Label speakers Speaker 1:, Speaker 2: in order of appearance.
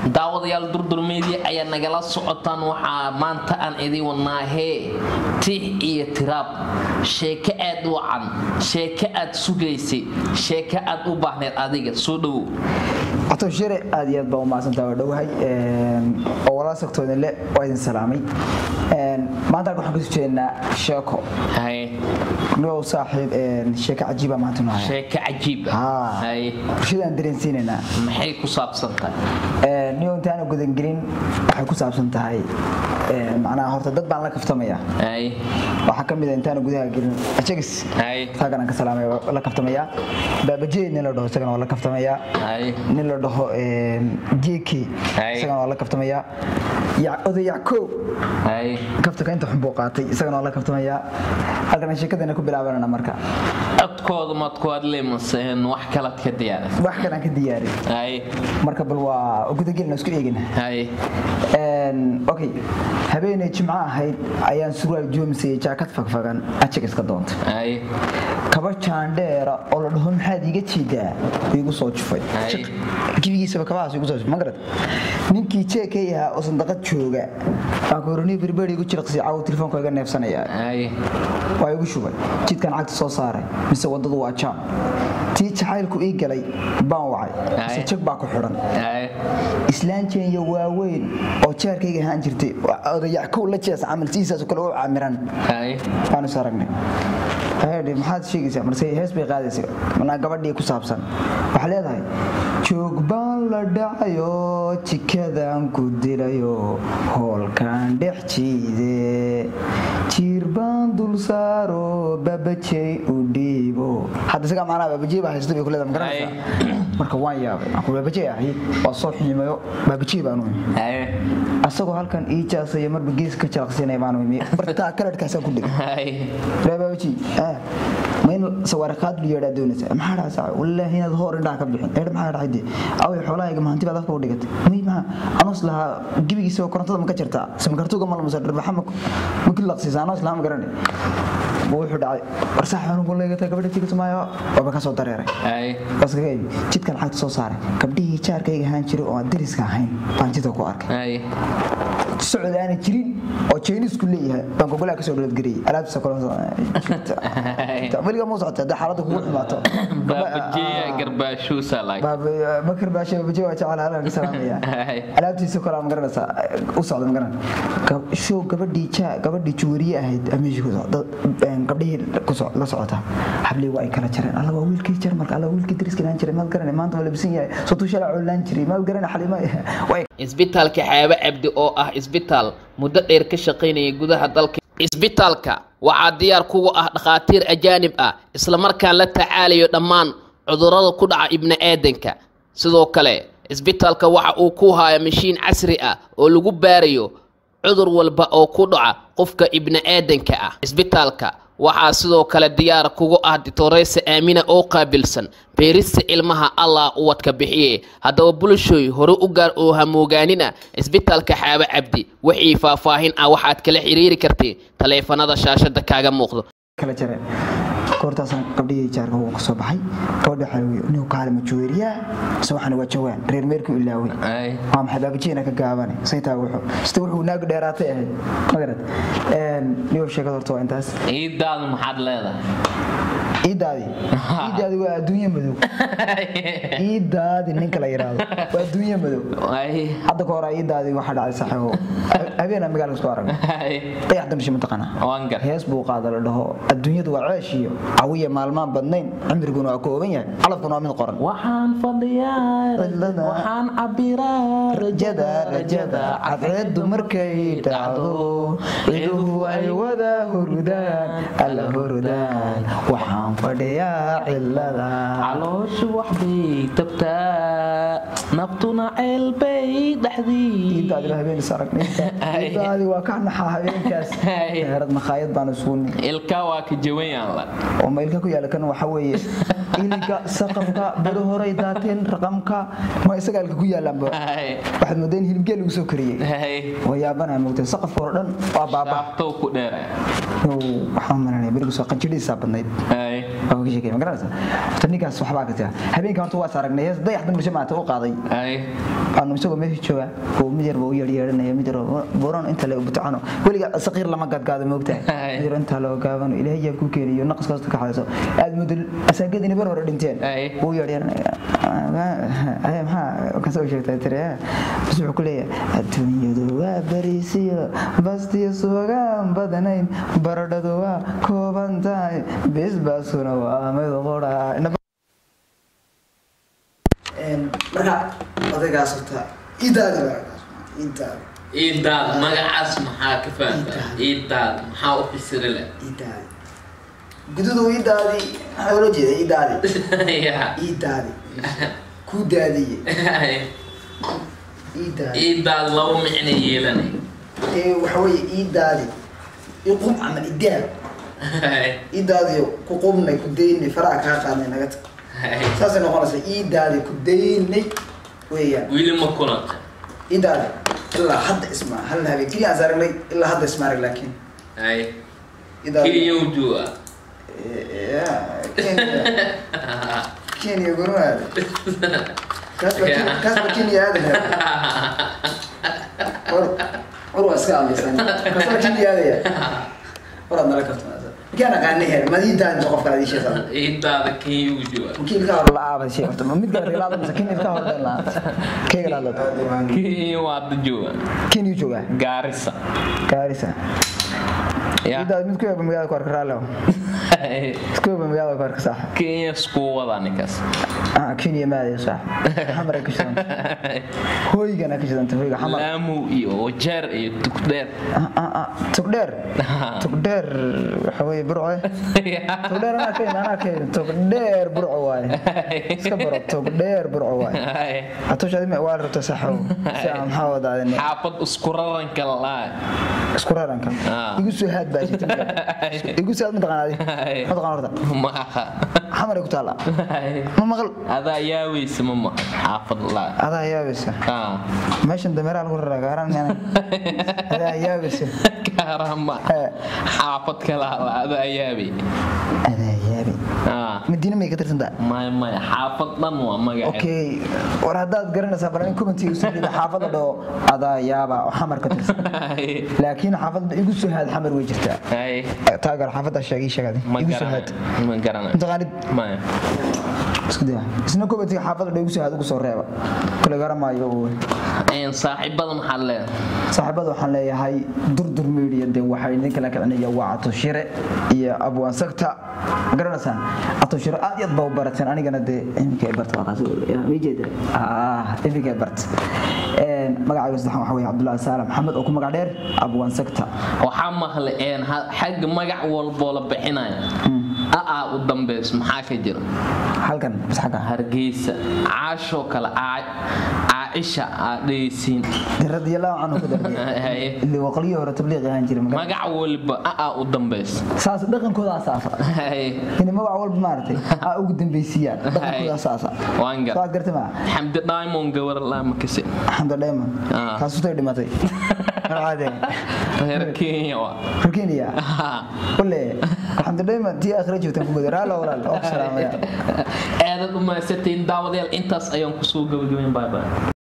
Speaker 1: daawadayaal durdur media ayaa nagala socotaan waxa maanta aan idin wadnaahe tix iyo tiraab sheeko aad u wacan sheeko aad sugaysay sheeko aad u baahneed adiga soo dhaw
Speaker 2: ato shire aad iyo aad baa u maasantaa dhawahay oo wala sagtooda le oo idin salaamay maanta waxaan ku jeednaa sheeko noo saaxiib sheeko cajiib ah maanta noo
Speaker 1: sheeko cajiib ah
Speaker 2: sidaan dareensiinayna
Speaker 1: maxay ku saabsan tahay
Speaker 2: niyo intaan gudan gelin waxay ku saabsan tahay macnaha horta dad baan la kaftamaya waxa kamid ah intaan gudaha gelin ajagis taagana ka salaamay la kaftamaya baabajeedna la dhaho isagana la kaftamaya nin la dhaho jeeki isagana la kaftamaya ya odayako kafta inta xun buu qaatay isagana la kaftamaya halkan sheekadana ku bilaabanana marka
Speaker 1: adkoodu ma adkood leemaseen wax kala ka diyaaray
Speaker 2: wax kala ka diyaaray marka bal waa guda gelin isku eegina okay habeenay jimca ahayd ayaan surwaal joomsay jaakad fagfagan ajag iska doonta kaba jaandheera oo la dhaho maxaad iga jeedaa igu soo jufay jibigiisa kabaas igu soo jufay magarad ninkii jeekay ahaa oo sandaqad jooga baa koroni birbiri igu jirqsi caaw telefoonka iga neefsanaya waa igu shubay jidkan cagta soo saaray mise wadadu waa jaam tii jacaylku ii galay baan wacay mise jag baa ku xiran islaanteen iyo waaweyn oo jeerkayga ahaan jirtay odayacow la jees camaltiisaas kale oo caamiran baan is aragnay maxaad sheegaysaa marse hees bay qaadaysaa mana gabadhii ku saabsan waxa leedahay joog baan la dhacayo jikadan ku dilayo hoolkan dhex jiide jiir baan dul saaro babajey u dhiibo hadda isaga macnaha babajey baa haysto bay ku leedahay magaranaysaa marka waan yaabay aku babajey ahi waa soo xiimayo babajey baan u asagoo halkan ii jaasaya marba gees ka jalaqsinay baan u imi bartaa kaladhkaasaan ku dhigay babajey main sawarqaad liyeedaa doonaysa maxaa dhacay wallahi inaad hor indhaha ka bixin maxaa dhacay away xoolahayga maanti baad afka u dhigatay ma anos laha gibigiisa korontada ma ka jirtaa samkartuga ma la masar baxama ma kul laqsiisa anos laha ma garanay wuxuu dhacay warsaxan ugu leeyahay gabadha tigis maayo waba ka soo dareeray bas ka jidkan xaq soo saaray gabdhihii jaarkayga ahaan jiray oo dariska ahayn baan jidka ku arkay socdaana jirin oo Chinese ku leeyahay baan gobol ka soo dhalad garay alaabta waliga ma socota xaalada kugu xumaato
Speaker 1: baabajiya garbaashu salaag
Speaker 2: ma garbaashu baabajiya waa jecel halka ka salaamaya alaabtiisa kala ma garanaysa u socdo ma garan show gabadhii juwariye ahayd ameeshi ku socdo gabdhihii ku la socota habli waa ay kala jireen alla waa wiilkii jar marka alla wiilkii dariska aan jiray ma garanay maanta wala bisan yahay soo tuushala coolaan jiray ma garanay xalima
Speaker 1: isbitaalka xaaba abdi oo ah isbitaal muddo dheer ka shaqeynaya gudaha dalka isbitaalka waxaa diyaar kugu ah dhakhaatiir ajaanib ah isla markaan la tacaalayo dhammaan cudurrada ku dhaca ibni aadanka sidoo kale isbitaalka waxa uu ku hayaa mashiin casri ah oo lagu baarayo cudur walba oo ku dhaca qofka ibni aadanka ah isbitaalka waxaa sidoo kale diyaar kugu ah Dr. Aamina oo qaabilsan beerista ilmaha Allah u wadka bixiye hadaba bulshooy hore u gaar oo hamoogaanina isbitaalka xaaba abdi wixii faahfaahin ah waxaad kala xiriiri kartay taleefanada shaashada kaaga muuqdo
Speaker 2: kala jireen koortaasan gabdhihii jaarka uu ka soo baxay gabadha xalwiyo inuu kaalmo jooriya sawaxna waa jawaan reer meerku ilaaway waa maxay baabajeena ka gaaban saytaa wuxuu naag dheeraatay ahayd magarad niyo sheekada horta waa intaas
Speaker 1: iidaadu maxaad leedahay
Speaker 2: iidaadi waa adduunyo madow iidaadi ninka la yiraahdo waa adduunyo madow hadda ka hor iidaadi waxa dhacay saxiixo habeena magaalada isku arag ay hadda mishi mataqana
Speaker 1: waangar
Speaker 2: hees buu qaada la dhaho adduunyadu waa ceeshiyo awiya maalmaan badnayn cimriguna waa kooban yahay calafkuna waa mid qoran
Speaker 1: waxaan fadhiyaa waxaan cabiraa
Speaker 2: rajada cadceedu markay dhacdo iduhu ay wada hurdaan alla hurdaan waxaan fadhiyaa cilada
Speaker 1: calooshu wax bay tabtaa naftuna ceelbay dhaxdii
Speaker 2: idaadi habeen saragnay idaadi waa ka naxaa habeenkaas heerad makhaayad baan isuuni
Speaker 1: ilka waa ka jawayan la
Speaker 2: oo meelka ku yaala kan waxa weeye iliga saqafka bado horay daateen raqamka ma isaga ilka ku yaalaan waxaad moodeen hilibgeel ugu soo kariyay wayaabana moogtay saqafka oo dhan waa baaba
Speaker 1: ku dheeray
Speaker 2: waxaan maranay barigu soo qanjidhiisa badnayd oo ka sheekay ma garanaysa tanigaas waxba ka taa habeenka horta waa saaragnay dayaxdan bulsho maanta u qaaday aanu isagoo meesha jooga oo mid yar buu yeeranaya mid yar boran inta la butacano waliga saqiir lama gadgaado moogtahay mid yar inta loo gaabano ilaahay yaa ku keenayo naqas kasta ka xayso aad mudul asaagadiina bar hore dhinteen uu yeeranaya maxaa ka soo sheegtay tire wuxuu ku leeyahay adduunyadu waa bariisiyo bastiyo suugaan badanayn baradhadu waa kooban tahay bisbaasuna waa mid qora marka odaygaas horta
Speaker 1: idaad magacaas maxaa ka fahamtaa idaad maxaa u fasirile
Speaker 2: idaad gududu idaadi maxaa loo jeedaa idaadi ku daadiye
Speaker 1: idaad laba micno yeelanay
Speaker 2: waxa weeye idaadi iqum ama idaad idaadiyo ku qubnay ku daynay faraha kaa qaadnay naga tag saasay noqonaysa idaadi ku daynay weeyaan
Speaker 1: wili ma kulanta
Speaker 2: idaadi ilaa hadda isma hal habeen kaliya aan saaragnay ilaa hadda isma arag laakiin
Speaker 1: keliya u jooga
Speaker 2: Kenya gurmada kasba Kenya aad or iska aaminsan kasba Kenya aad ora nala kartaa kana qaanay ma diidaan qof kale isha san
Speaker 1: idaada Kenya u jooga
Speaker 2: mumkin ka hor la aabay shay horta mid gaar ilaada masakin ka hor dhan la keega la
Speaker 1: Kenya waa jooga
Speaker 2: Kenya jooga
Speaker 1: Garissa
Speaker 2: idaad mid ku yaab magaalada ku arkaa isku magaalada ku arkaa
Speaker 1: Kenya isku wada ninkaas
Speaker 2: Kenya ma ay sax xamar ka shidan hoygana ka shidan hoyga xamar
Speaker 1: Lamu iyo Wajeer iyo
Speaker 2: Tugdheer waxa way burco Tugdheer ana keen Tugdheer burco waay iska baro Tugdheer burco waay atoshadi ma waa rabta saxo saam xawadaadeen
Speaker 1: xaafad isku raranka
Speaker 2: igu soo haad igu saad maqanaadi horta
Speaker 1: ma
Speaker 2: xamar ku taala ma maqal
Speaker 1: ada yaawaysa ma xaafad la
Speaker 2: ada yaawaysa meeshan dameeraha lagu raragaaran ada yaawaysa
Speaker 1: karama xaafad kala ada yaabi
Speaker 2: مدينة ما يقدر تندا
Speaker 1: ما حافظ ضموا ما قاعد
Speaker 2: أوكي ورادات قرنا سافرين كومنتي يوصل حافظ ده هذا يابا وحمر كتير لكن حافظ يقول هذا حمر وجهته تاجر حافظ الشقي شقدي يقول هذا
Speaker 1: ما قرنا
Speaker 2: أنت غالب
Speaker 1: ما
Speaker 2: اسكده اسمه كومنتي حافظ ده يقول هذا قصور رأي كل قرن ما يقول
Speaker 1: إن صاحب المحل
Speaker 2: هاي در ميديا ده وحي إنك لك أنا يوعى تشير يا أبو أنسكتا قرنا سان أتشير أديت بوبرتين أنا قلنا ده إنك برت وقاسول يا ميجد إنك برت مقعد يصدحون حوي عبد الله سالم محمد أو مقعدير أبو أنسكتا
Speaker 1: وحمه الآن حق مقع والبول بحناية قدام بس محاكي جرا
Speaker 2: halkan bas xaga
Speaker 1: hargeysa caasho kala عائشة عديسين
Speaker 2: رضي الله عنه كده اللي وقليه هو تبليغ هانجري
Speaker 1: مقع والب قدام بس
Speaker 2: ساس دقن كودا اساسا يعني مقع والب مارتي قدام بيسيان دقن كودا اساسا
Speaker 1: وانقر
Speaker 2: ساس قرت ما
Speaker 1: حمد دايمون قور الله مكسي
Speaker 2: حمد دايمون كاسو تي دماتي عادي كينيا كل الحمد دايمون تي اخرجوا تنكو لا ولا السلام يا
Speaker 1: aad u ma 60 daawadeel intaas ayaan ku soo gabagabeyn bye bye